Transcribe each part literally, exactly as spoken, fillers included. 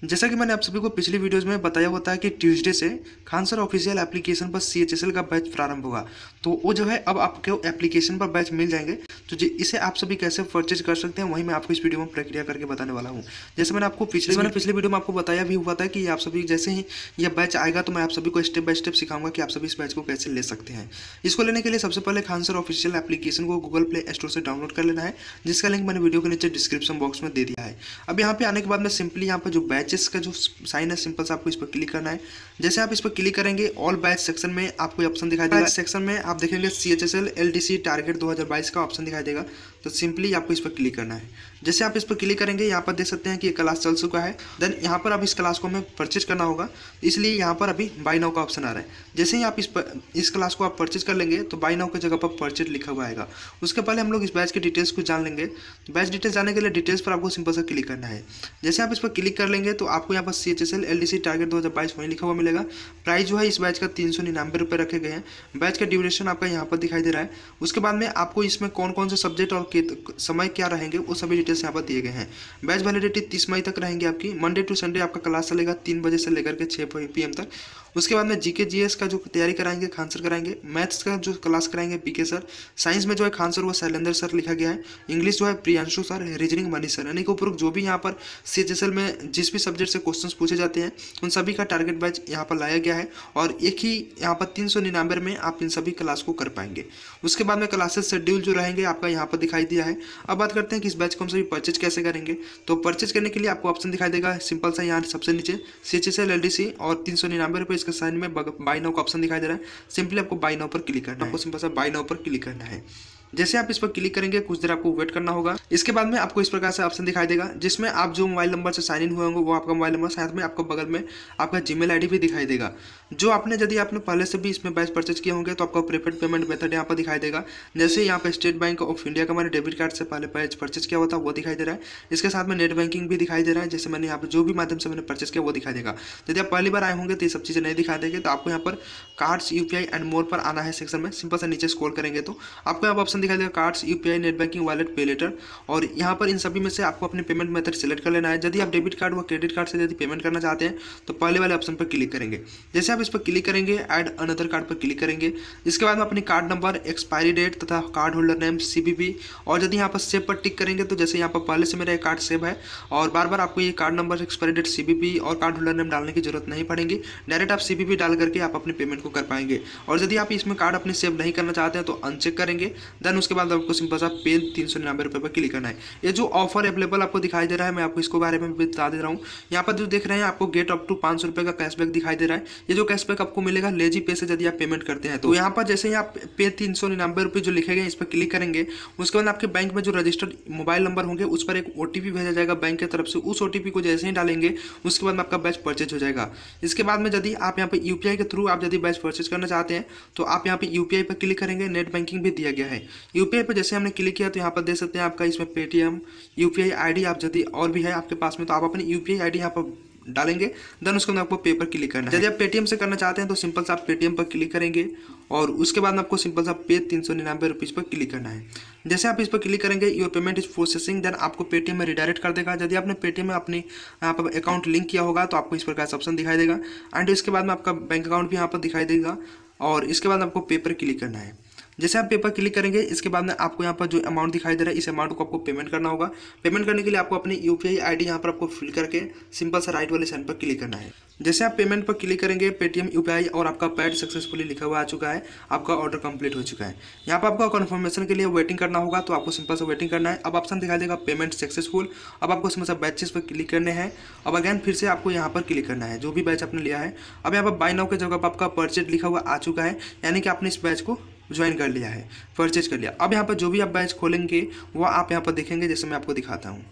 जैसा कि मैंने आप सभी को पिछली वीडियोस में बताया होता है कि ट्यूसडे से खान सर ऑफिशियल एप्लीकेशन पर सी एच एस एल का बैच प्रारंभ होगा। तो वो जो है अब आपको एप्लीकेशन पर बैच मिल जाएंगे। तो जी इसे आप सभी कैसे परचेज कर सकते हैं वही मैं आपको इस वीडियो में प्रक्रिया करके बताने वाला हूँ। जैसे मैंने आपको पिछले मैंने पिछले वीडियो में आपको बताया भी हुआ था कि आप सभी जैसे ही यह बैच आएगा तो मैं आप सभी को स्टेप बाय स्टेप सिखाऊंगा कि आप सभी इस बैच को कैसे ले सकते हैं। इसको लेने के लिए सबसे पहले खान सर ऑफिशियल एप्लीकेशन को गूगल प्ले स्टोर से डाउनलोड कर लेना है, जिसका लिंक मैंने वीडियो के नीचे डिस्क्रिप्शन बॉक्स में दे दिया है। अब यहाँ पे आने के बाद में सिंपली यहाँ पर जो बैचेस का जो साइन है सिंपल से आपको इस पर क्लिक करना है। जैसे आप इस पर क्लिक करेंगे ऑल बैच सेक्शन में आपको ऑप्शन दिखाई देगा। सेक्शन में आप देखेंगे C H S L L D C target दो हज़ार बाईस का ऑप्शन दिखाई देगा। तो सिंपली आपको इस पर क्लिक करना है। जैसे आप इस पर क्लिक करेंगे यहाँ पर देख सकते हैं कि ये क्लास चल चुका है। देन यहाँ पर अब इस क्लास को हमें परचेज करना होगा, इसलिए यहाँ पर अभी बाय नाउ का ऑप्शन आ रहा है। जैसे ही आप इस पर इस क्लास को आप परचेज कर लेंगे तो बाय नाउ की जगह पर परचेज लिखा हुआ आएगा। उसके पहले हम लोग इस बैच की डिटेल्स को जान लेंगे। बैच डिटेल्स जानने के लिए डिटेल्स पर आपको सिंपल से क्लिक करना है। जैसे आप इस पर क्लिक कर लेंगे तो आपको यहाँ पर C H S L L D C target दो हज़ार बाईस वहीं लिखा हुआ मिलेगा। प्राइस जो है इस बैच का तीन सौ निन्यानवे रुपये रखे गए हैं। बैच का ड्यूरेशन आपका यहाँ पर दिखाई दे रहा है। उसके बाद में आपको इसमें कौन कौन से सब्जेक्ट और समय क्या रहेंगे वो सभी डिटेल्स यहाँ पर दिए गए हैं। बैच वैलिडिटी तीस मई तक रहेंगी आपकी। मंडे टू संडे आपका क्लास चलेगा तीन बजे से लेकर के छः पी एम तक। उसके बाद में जीके जीएस का जो तैयारी कराएंगे खान सर कराएंगे। मैथ्स का जो क्लास कराएंगे पीके सर। साइंस में जो है खान सर वो शैलेंद्र सर लिखा गया है। इंग्लिश जो है Priyanshu sir. Reasoning Manish sir. यानी कि उपरोक्त जो भी यहाँ पर सी एच एस एल में जिस भी सब्जेक्ट से क्वेश्चन पूछे जाते हैं उन सभी का टारगेट बैच यहाँ पर लाया गया है और एक ही यहाँ पर तीन सौ निन्यानवे में आप इन सभी क्लास को कर पाएंगे। उसके बाद में क्लासेस शेड्यूल जो रहेंगे आपका यहाँ पर दिखाई दिया है। अब बात करते हैं कि इस बैच को हम सभी परचेज कैसे करेंगे। तो परचेज करने के लिए आपको ऑप्शन दिखाई देगा सिंपल सा यहाँ सबसे नीचे C H S L L D C और तीन सौ निन्यानवे रुपये इसके साइन में बाय नाउ का ऑप्शन दिखाई दे रहा है। सिंपली आपको बाय नाउ पर क्लिक करना है। आपको सिंपल सा बाय नाउ पर क्लिक करना है। जैसे आप इस पर क्लिक करेंगे कुछ देर आपको वेट करना होगा। इसके बाद में आपको इस प्रकार से ऑप्शन दिखाई देगा जिसमें आप जो मोबाइल नंबर से साइन इन हुए होंगे वो आपका मोबाइल नंबर, साथ में आपको बगल में आपका जीमेल आईडी भी दिखाई देगा। जो आपने यदि आपने पहले से भी इसमें बैच परचेज किए होंगे तो आपका प्रीपेड पेमेंट मेथड यहाँ पर दिखाई देगा। जैसे यहाँ पर स्टेट बैंक ऑफ इंडिया का मैंने डेबिट कार्ड से पहले बैच परचेज किया हुआ था वो दिखाई दे रहा है। इसके साथ में नेट बैंकिंग भी दिखाई दे रहा है। जैसे मैंने यहाँ पर जो भी माध्यम से मैंने परचेज किया वो दिखाई देगा। यदि आप पहली बार आए होंगे तो ये सब चीज़ें नहीं दिखा देंगे तो आपको यहाँ पर कार्ड्स यूपीआई एंड मोर पर आना है सेक्शन में। सिंपल से नीचे स्क्रॉल करेंगे तो आपको यहाँ पर ऑप्शन दिखाई देगा cards UPI net banking wallet pay later. और यहाँ पर इन सभी में से आपको अपने पेमेंट मेथड सेलेक्ट कर लेना है। यदि आप डेबिट कार्ड व क्रेडिट कार्ड से यदि पेमेंट करना चाहते हैं तो पहले वाले ऑप्शन पर क्लिक करेंगे। जैसे आप इस पर क्लिक करेंगे ऐड अनदर कार्ड पर क्लिक करेंगे। इसके बाद में अपनी कार्ड नंबर, एक्सपायरी डेट तथा कार्ड होल्डर नेम, सीबीबी और यदि यहाँ पर सेव पर टिक करेंगे तो जैसे यहाँ पर पहले से मेरा एक कार्ड सेव है और बार बार आपको ये card number, expiry date, CVV और कार्ड होल्डर नेम डालने की जरूरत नहीं पड़ेगी। डायरेक्ट आप सीबीबी डाल करके आप अपने पेमेंट को कर पाएंगे। और यदि आप इसमें कार्ड अपने सेव नहीं करना चाहते हैं तो अनचेक करेंगे। देन उसके बाद आपको सिंपल सा पे तीन सौ निन्यानवे रुपये पर क्लिक करना है। ये जो ऑफर अवेलेबल आपको दिखाई दे रहा है मैं आपको इसको बारे में भी बता दे रहा हूँ। यहाँ पर जो देख रहे हैं आपको गेट अप टू पाँच सौ रुपये का कैशबैक दिखाई दे रहा है। ये जो कैशबैक आपको मिलेगा लेजी पे से यदि आप पेमेंट करते हैं। तो यहाँ पर जैसे ही आप पे तीन सौ निन्यानवे रुपये जो लिखे गए इस पर क्लिक करेंगे उसके बाद आपके बैंक में जो रजिस्टर्ड मोबाइल नंबर होंगे उस पर एक ओटीपी भेजा जाएगा बैंक की तरफ से। उस ओटीपी को जैसे ही डालेंगे उसके बाद में आपका बैच परचेज हो जाएगा। इसके बाद में यदि आप यहाँ पे यूपीआई के थ्रू आप यदि बैच परचेज करना चाहते हैं तो आप यहाँ पे यूपीआई पर क्लिक करेंगे। नेट बैंकिंग भी दिया गया है। यूपीआई पर जैसे हमने क्लिक किया तो यहाँ पर देख सकते हैं आपका इसमें पेटीएम यूपीआई आईडी आप यदि और भी है आपके पास में तो आप अपनी यूपीआई आईडी यहाँ पर डालेंगे। देन उसके बाद आपको पे पर क्लिक करना है। यदि आप पेटीएम से करना चाहते हैं तो सिंपल सा आप पेटीएम पर क्लिक करेंगे और उसके बाद आपको सिंपल सा पे तीन सौ निन्यानवे रुपीज़ पर क्लिक करना है। जैसे आप इस पर क्लिक करेंगे your payment is processing, then आपको पेटीएम में रिडायरेक्ट कर देगा। यदि आपने पेटीएम में अपनी यहाँ पर अकाउंट लिंक किया होगा तो आपको इस प्रकार से ऑप्शन दिखाई देगा एंड इसके बाद में आपका बैंक अकाउंट भी यहाँ पर दिखाई देगा और इसके बाद आपको पे पर क्लिक करना है। जैसे आप पे पर क्लिक करेंगे इसके बाद में आपको यहाँ पर जो अमाउंट दिखाई दे रहा है इस अमाउंट को आपको पेमेंट करना होगा। पेमेंट करने के लिए आपको अपनी यूपीआई आईडी यहाँ पर आपको फिल करके सिंपल सा राइट वाले साइन पर क्लिक करना है। जैसे आप पेमेंट पर क्लिक करेंगे पेटीएम यूपीआई और आपका पैड सक्सेसफुली लिखा हुआ आ चुका है। आपका ऑर्डर कंप्लीट हो चुका है। यहाँ पर आपको कंफर्मेशन के लिए वेटिंग करना होगा तो आपको सिंपल से वेटिंग करना है। अब ऑप्शन दिखाई देगा पेमेंट सक्सेसफुल। अब आपको सिंपल सा बैचेस पर क्लिक करने हैं। अब अगैन फिर से आपको यहाँ पर क्लिक करना है जो भी बैच आपने लिया है। अब यहाँ पर बाय नाउ की जगह पर आपका परचेज लिखा हुआ आ चुका है, यानी कि आपने इस बैच को ज्वाइन कर लिया है, परचेज कर लिया। अब यहाँ पर जो भी आप बैच खोलेंगे वो आप यहाँ पर देखेंगे जैसे मैं आपको दिखाता हूँ।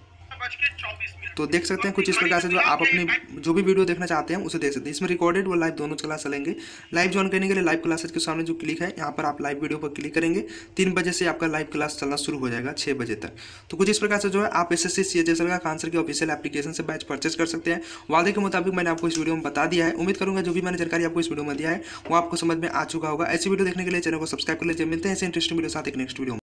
तो देख सकते हैं कुछ इस प्रकार से जो आप अपनी जो भी वीडियो देखना चाहते हैं उसे देख सकते हैं। इसमें रिकॉर्डेड व लाइव दोनों क्लास चलेंगे। लाइव ज्वाइन करने के लिए लाइव क्लासेज के सामने जो क्लिक है यहाँ पर आप लाइव वीडियो पर क्लिक करेंगे। तीन बजे से आपका लाइव क्लास चलना शुरू हो जाएगा छः बजे तक। तो कुछ इस प्रकार से जो है आप S S C C H S L का खान सर की ऑफिशियल एप्लीकेशन से बैच परचेज कर सकते हैं। वादे के मुताबिक मैंने आपको इस वीडियो में बता दिया है। उम्मीद करूँगा जो भी मैंने जानकारी आपको इस वीडियो में दिया है वो आपको समझ में आ चुका होगा। ऐसी वीडियो देखने के लिए चैनल को सब्सक्राइब कर लीजिए। मिलते हैं ऐसे इंटरेस्टिंग वीडियो साथ एक नेक्स्ट वीडियो में।